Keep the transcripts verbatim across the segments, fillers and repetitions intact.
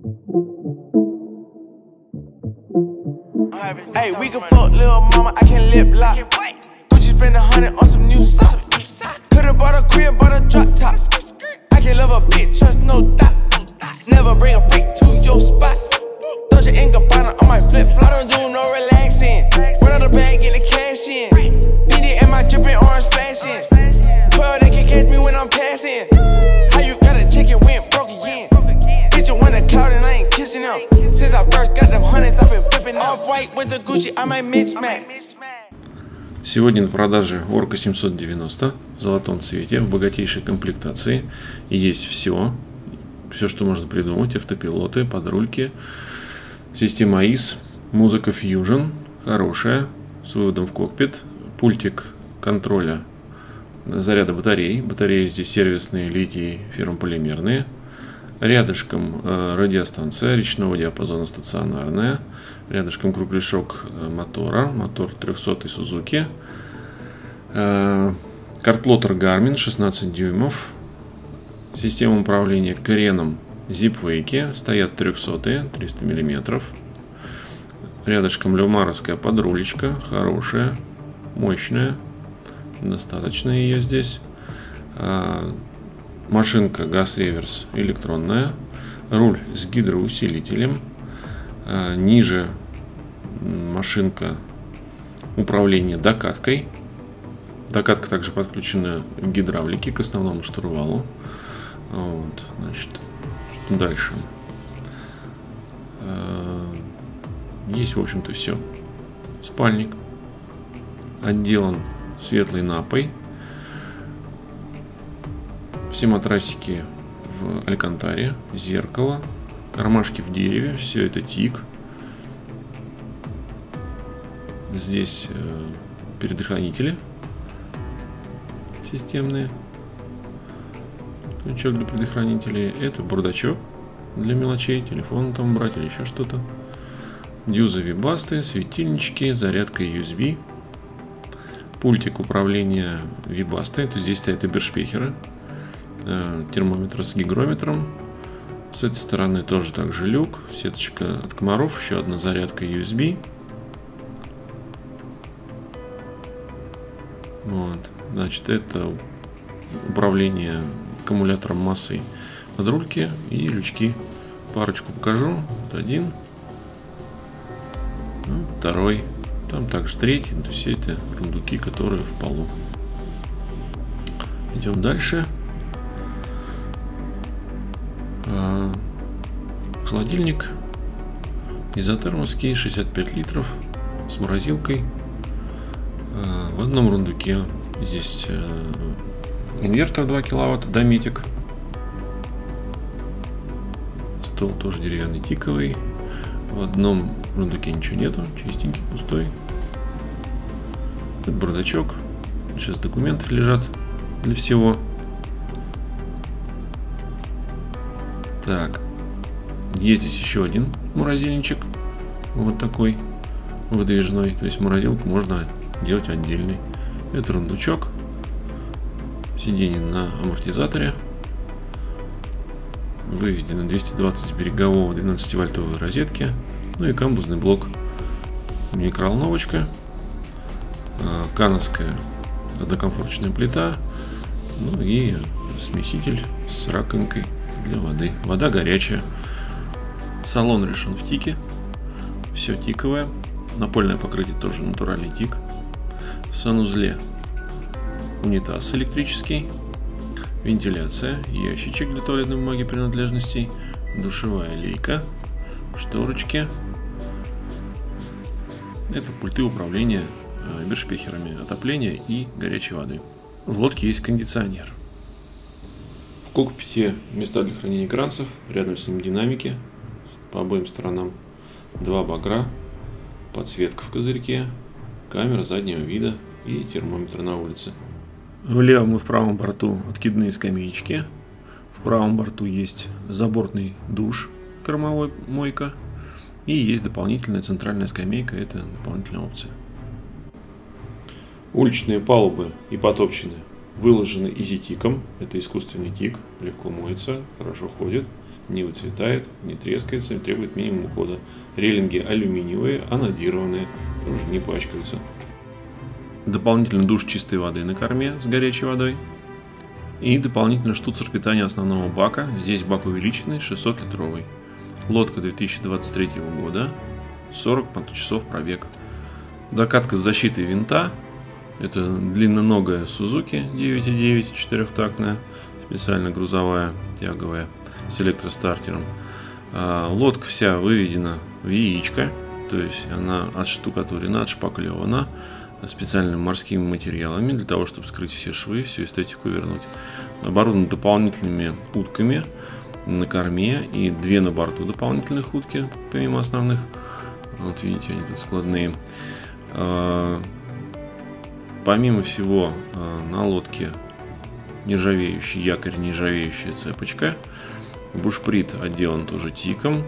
Hey, we can fuck little mama, I can lip lock. Gucci spend a hundred on some new socks. Could've bought a crib, bought a drop top. I can love a bitch, trust no doubt. Never bring a freak to your spot. Dolce and Gabbana on my flip flop. I don't do no relaxing. Run out the bag, get the cash in. Fendi and my dripping orange flashing. Twelve, they can catch me when I'm passing. How you gotta check it when broke again? Bitch, you want a cloud and I ain't kissing them. Since I first got them hundreds, I've been flipping off white with the Gucci, I might mismatch. Сегодня на продаже Orca семьсот девяносто в золотом цвете, в богатейшей комплектации. И есть все, все, что можно придумать: автопилоты, подрульки, система ай эс, музыка Fusion, хорошая, с выводом в кокпит, пультик контроля заряда батарей. Батареи здесь сервисные, литий, феррополимерные. Рядышком э, радиостанция речного диапазона стационарная. Рядышком кругляшок мотора. Мотор трехсотый Suzuki. Э, Картплоттер Garmin шестнадцать дюймов. Система управления креном Zipwake. Стоят трехсотые, триста миллиметров. Рядышком люмаровская подрулечка. Хорошая, мощная. Достаточно ее здесь. Э, Машинка газ-реверс электронная, руль с гидроусилителем, а, ниже машинка управления докаткой. Докатка также подключена к гидравлике, к основному штурвалу. Вот, значит, дальше. А, есть, в общем-то, все. Спальник отделан светлой напой. Все матрасики в алькантаре, зеркало, кармашки в дереве, все это тик. Здесь э, предохранители системные, крючок для предохранителей. Это бардачок для мелочей, телефон там брать или еще что-то. Дюзы, вибасты, светильнички, зарядка ю эс би, пультик управления вибастой. То здесь стоят эбершпехеры. Термометр с гигрометром. С этой стороны тоже также люк, сеточка от комаров, еще одна зарядка ю эс би. Вот. Значит, это управление аккумулятором массой подрульки и лючки. Парочку покажу. Вот один, ну, второй, там также третий. То есть это рундуки, которые в полу. Идем дальше. Холодильник изотермовский, шестьдесят пять литров, с морозилкой. В одном рундуке здесь инвертор два киловатта, дометик. Стол тоже деревянный, тиковый. В одном рундуке ничего нету, чистенький, пустой. Это бардачок. Сейчас документы лежат для всего. Так, есть здесь еще один морозильничек, вот такой выдвижной, то есть морозилку можно делать отдельный. Это рундучок, сиденье на амортизаторе, выведено двести двадцать с берегового двенадцативольтовой розетки, ну и камбузный блок, микроволновочка, кановская однокомфорочная плита, ну и смеситель с раковинкой для воды. Вода горячая. Салон решен в тике. Все тиковое. Напольное покрытие тоже натуральный тик. В санузле унитаз электрический. Вентиляция. Ящичек для туалетной бумаги принадлежностей. Душевая лейка. Шторочки. Это пульты управления эбершпехерами отопления и горячей воды. В лодке есть кондиционер. В кокпите места для хранения экранцев, рядом с ним динамики, по обоим сторонам два багра, подсветка в козырьке, камера заднего вида и термометр на улице. В левом и в правом борту откидные скамеечки. В правом борту есть забортный душ, кормовой мойка, и есть дополнительная центральная скамейка, это дополнительная опция. Уличные палубы и потопчины выложены изитиком, это искусственный тик, легко моется, хорошо ходит. не выцветает, не трескается, требует минимум ухода. Рейлинги алюминиевые, анодированные, тоже не пачкаются. Дополнительный душ чистой воды на корме с горячей водой. И дополнительно штуцер питания основного бака. Здесь бак увеличенный, шестьсот литровый. Лодка две тысячи двадцать третьего года, сорок моточасов пробег. Докатка с защитой винта. Это длинноногая Suzuki девять и девять, четырехтактная, специально грузовая, тяговая, с электростартером. А, лодка вся выведена в яичко, то есть она отштукатурена, отшпаклевана специальными морскими материалами для того, чтобы скрыть все швы, всю эстетику вернуть. Оборудована дополнительными утками на корме и две на борту дополнительных утки, помимо основных. Вот видите, они тут складные. А, помимо всего, на лодке нержавеющий якорь, нержавеющая цепочка. Бушприт отделан тоже тиком.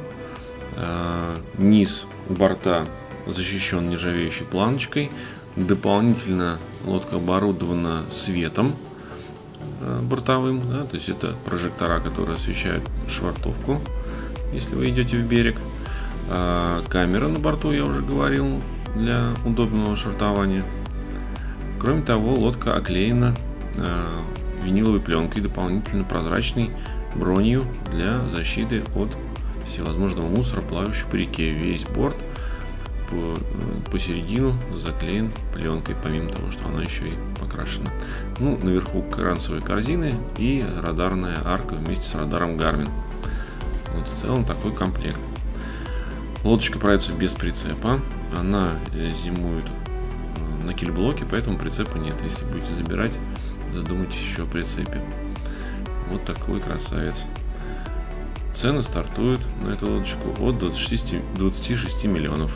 Низ борта защищен нержавеющей планочкой. Дополнительно лодка оборудована светом бортовым, да, то есть это прожектора, которые освещают швартовку, если вы идете в берег. Камера на борту, я уже говорил, для удобного швартования. Кроме того, лодка оклеена э, виниловой пленкой, дополнительно прозрачной бронью для защиты от всевозможного мусора, плавающего по реке. Весь борт по, посередину заклеен пленкой, помимо того, что она еще и покрашена. Ну, наверху ранцевые корзины и радарная арка вместе с радаром Garmin. Вот в целом такой комплект. Лодочка продается без прицепа. Она зимует на кильблоке, поэтому прицепа нет. Если будете забирать, задумайтесь еще о прицепе. Вот такой красавец. Цены стартуют на эту лодочку от двадцати шести миллионов.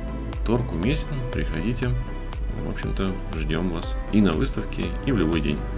Торг уместен, приходите. В общем-то, ждем вас и на выставке, и в любой день.